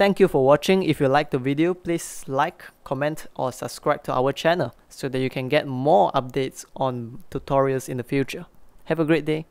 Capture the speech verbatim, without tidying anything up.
Thank you for watching. If you liked the video, please like, comment or subscribe to our channel so that you can get more updates on tutorials in the future. Have a great day.